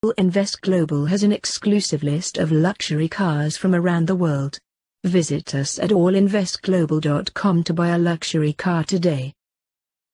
Invest Global has an exclusive list of luxury cars from around the world. Visit us at allinvestglobal.com to buy a luxury car today.